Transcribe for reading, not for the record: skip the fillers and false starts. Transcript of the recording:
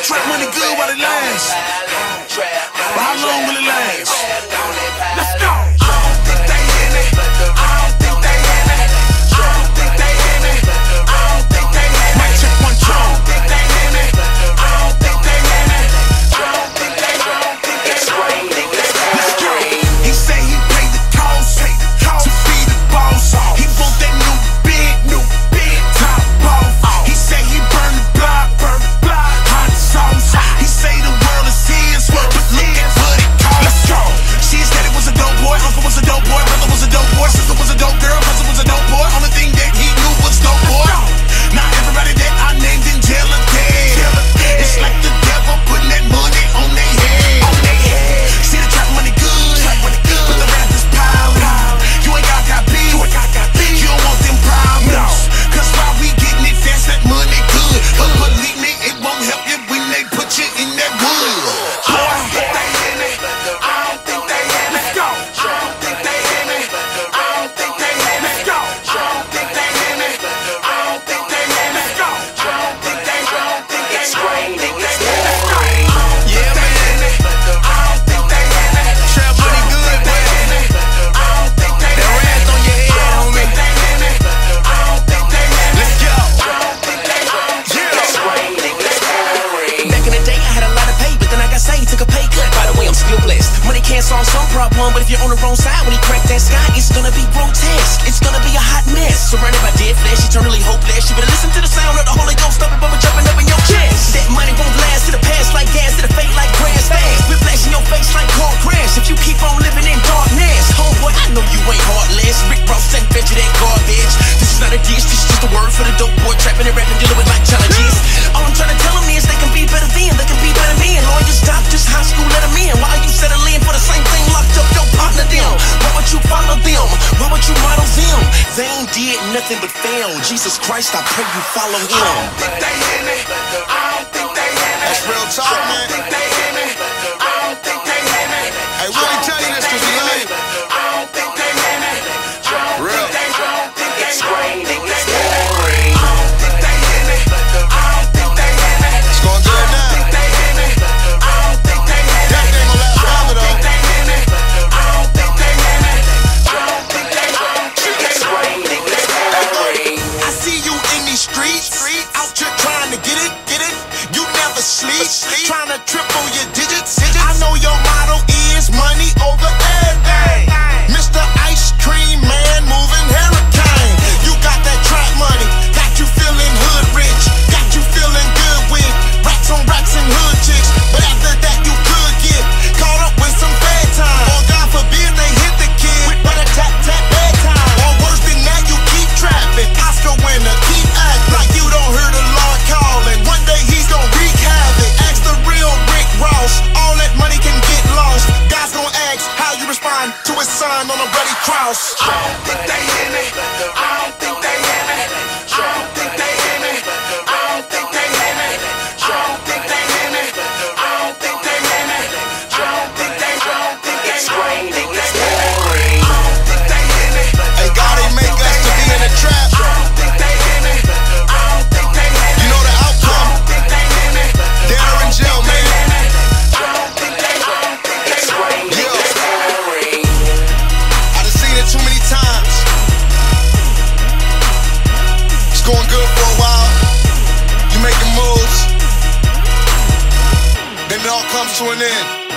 the trap money good while it lasts. But how long will it last? Let's go. I don't think they in it. I don't think they in it. I don't think they in it. I don't think they in it. Mic check 1 2. I don't think they in it. I don't think they in it. I don't think they. It's raining. Let's go. He say he paid the cost to be the boss. He want that new big top off. He say he burn the block, hot sauce. He say the world is his, but look at what it costs. Let's go. She said it was a dope boy, uncle was a dope boy, brother was a dope boy, sister was a dope girl, cousin was a dope boy. Only thing that he knew was dope boy. Now everybody that I named in jail are dead. It's like the devil putting that money on their head. See the trap money good, but the rappers pile. You ain't got beef, you don't want them problems. Cause while we getting it fast, that money good. But believe me, it won't help you when they put you in that wood. I don't think they in it. I don't think they in it. Let's go. I don't think they in it. I don't think they in it. Let's go. I don't think they in it. I don't think they in it. Let's go. I don't think they. It's raining. Yeah, man. I don't think they in it. Trap money good, man. I don't think they in it. That wrath on your head, homie. I don't think they in it. Let's go. I don't think they in it. Yeah. It's raining. Back in the day, I had a lot of pay, but then I got saved, took a pay cut. By the way, I'm still blessed. Money can't solve some problem, but if you're on the wrong side, when he crack that sky, it's gonna be grotesque. It's gonna be a hot mess. Surrounded by dead flesh, eternally hopeless. You better listen to the sound of the Holy Ghost, stop it, but jumping up in your chest. That money won't last, it'll pass like gas, it'll fade like grass fast. Whiplash in your face like car crash. If you keep on living in darkness, homeboy, I know you ain't heartless. Rick Ross ain't fed you that garbage. This is not a dish, this is just a word for the dope boy trapping and rapping, dealing with like challenges. All I'm trying to tell them is they can be better than, they can be better men. Lawyers, doctors, high school, let them in. Why are you settling for the same thing? Locked up your partner them. Why would you follow them? Why would you model them? They ain't did nothing but fail. Jesus Christ, I pray you follow him. I don't think they in it. I don't think they in it. That's real talk, I man. don't think they in it. I don't think they in it. Hey, we only tell you this because we love you. I don't think they in it. Real. It's raining. I don't think they in it. I don't think they in it. It's going good now. I don't think they in it. I don't think they in it. That ain't gonna last forever, though. They in it. I don't think they in it. I don't think they. It's raining. I see you in these streets, out here trying to get it. You never sleep, trying to triple your digits. I know your motto is money over everything. Mr. Ice Cream Man, moving hurricane. You got that trap money, got you feeling hood rich, got you feeling good with racks on racks and hood chicks. But after that, you could get caught up with some bad time. Or God forbid they hit the kid with a tap bedtime. Or worse than that, you keep trapping. Oscar winner, keep acting like you don't hear the Lord calling. One day he's gonna wreak havoc. Ask the real Rick Ross. All that money can get lost. God's gonna ask how you respond to his son on a bloody cross. I don't think they in it. I don't think they in it. I don't think they in it. I don't think they in it. I don't think they in it. I don't think they in it. I don't think they. It's raining. I don't think they in it. Hey, God ain't make us to be in the trap. I don't think they in it. I don't think they in it. You know the I outcome. don't think they in it. Down or in jail, man. I don't think they. It's raining. I done seen it too many times. It's going good for a while. You making moves. Then it all comes to an end.